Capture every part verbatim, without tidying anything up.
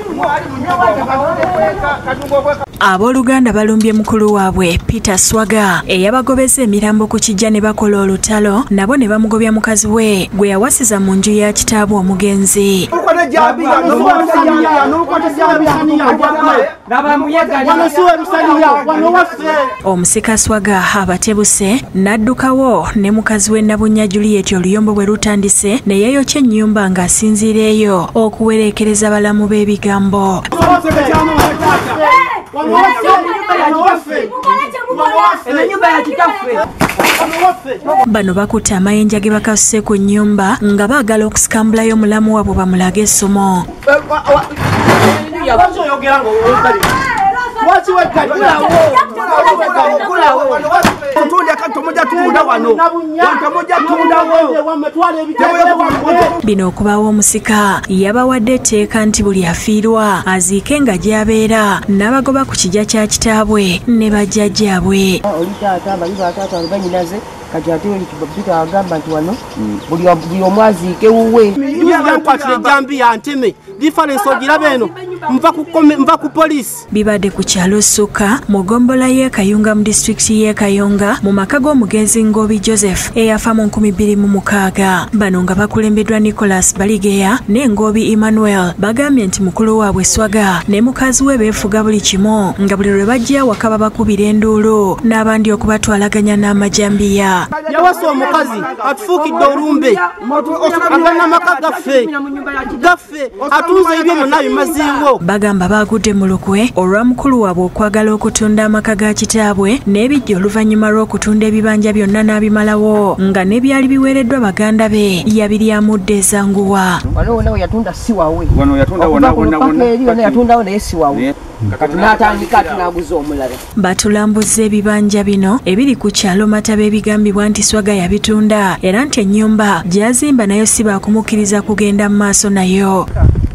Abooluganda balumbye mukulu waabwe Peter Swaga eyabagobeza emirambo ku kijja ne bakola olutalo nabo ne bamugobya mukazi we gwe yawasiza mu nju ya Kitaabwe omugenzi. Omusika Swaga abatebuse n'addukawo ne mukazi we Nabunya Juliet oluyombo bwe lutandise ne yeeyokya ennyumba ng'asinziireeyo okuwereekereza balamu b'ebigambo. Bano bakutte amayinja ge bakasuse ku nnyumba nga baagala okusikambulayo omulamu waabwe bamulage essomo. Bino okubawo omusika yabawadde etteeka nti buli afiirwa aziike nga gy'abeera n'abagoba ku kijja kya Kitaabwe ne bajjajjaabwe. Kati ate Peter agamba nti wano buli omu aziike wuwe. Yampatire jambi yanteme difference ogiraba eno nva ku poliisi. Bibadde ku kyalo Ssukka mu ggombola y'e Kayunga mu disitulikiti y'e Kayunga mu maka g'omugenzi Ngobi Joseph eyafa mu nkumi bbiri mu mukaaga. Bano nga bakulembeddwa Nicholas Baligeya ne Ngobi Emmanuel bagambye nti mukulu waabwe Swaga ne mukazi we beefuga buli kimu nga buli lwe bajja waka babakubira enduulu n'abandi okubatwalaganya n'amajambiya. Yawasa omukazi atufuukidde olumbe agana maka gaffe gaffe atunze ebyo byonna bimaziwo. Bagamba baagudde mu lukwe olwa mukulu waabwe okwagala okutunda amaka ga Kitaabwe n'ebijja oluvannyuma lw'okutunda ebibanja byonna n'abimalawo nga n'ebyali biweereddwa baganda be yabiryamudde ezanguwa. Wano wonna we yatunda si wawe. Wano yatunda wonna wonna wonna yatundawo naye si wawe. N'atandika ati n'aguza omulala. Batulambuza ebibanja bino ebiri ku kyalo Mataba ebigambibwa nti Swaga yabitunda era nti ennyumba gy'azimba nayo si baakumukkiriza kugenda mu maaso nayo.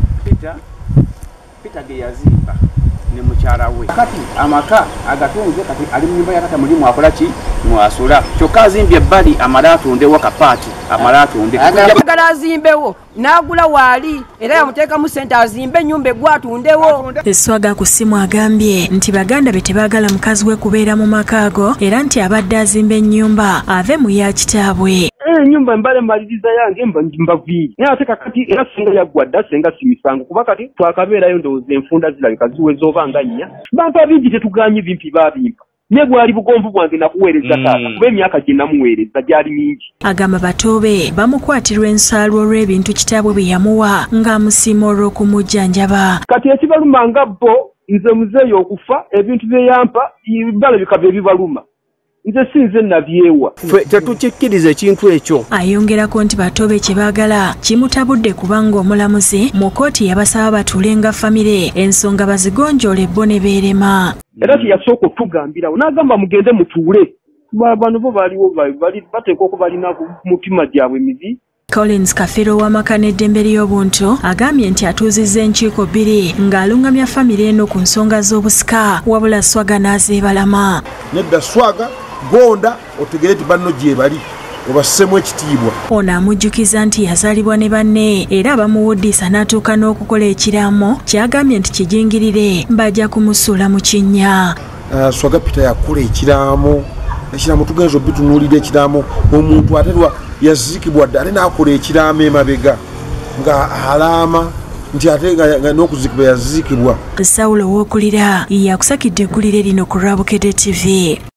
Peter ge yazimba ne mukyala we kati amaka agatunze kati ali mu nyumba yakata mulimu akola ki mwasula kyokka azimbye ebbali amala atundewo kapaati amala atunde agala azimbewo n'agula waali era yamuteekamu ssente azimbe ennyumba egwatundewo. Swaga ku ssimu agambye nti baganda be tebaagala mukazi we kubeera mu maka ago era nti abadde azimba ennyumba ave mu ya Kitaabwe. Nyumba mbale maliriza yange mbaviiri naye ate kakati era singa yaggwadda senga simisango kuba kati twakabeerayo ndowooza enfunda zirabika ziweza oba nga nnya bantu abingi tetuganye bimpi babimpa ne bwali bugonvu bwange nakuweereza taata kuba emyaka gye namuweereza gyali mingi. Agamba batoobe bamukwatirwa ensaalwa olw'ebintu Kitaabwe bye yamuwa ng'amusiima olw'okumujjanjaba. Kati ekibaluma nga bo nze muzeeyo okufa ebintu bye yampa balabika bye bibaluma. Nze sinze nabyewa tetukikkiriza ekintu ekyo. Ayongerako nti batoobe kye baagala kimutabudde kubanga omulamuzi mu kkooti yabasaba batuule nga famire ensonga bazigonjoole bo ne beerema. Era teyasooka otugambirawo n'agamba mugende mutuule. Bano bo baaliwo bateekwa okuba balina mutima gyabwe mizi. Collins Kafero w'amaka n'eddembe ly'obuntu agambye nti atuuzizza enkiiko bbiri ng'alungamya famire eno ku nsonga z'obusika wabula Swaga n'azeebalama. Nedda Swaga gonda otegere ti banno gye bali obassemu ekitiibwa. Ono amujjukiza nti yazaalibwa ne banne era abamuwuddisa n'atuuka n'okukola ekiraamo kyagambye nti kijingirire bajja kumusuula mu kinnya. Uh, Swaga Peter yakola ekiraamo ekiraamo tugenza obitunuulira ekiraamo omuntu aterwa yaziikibwa dda ate n'akola ekiraamo emabega nga alaama nti ate nga n'okuziikibwa yaziikibwa. Sawulo w'okulira yakusakidde eggulire lino ku lwa Bukedde T V.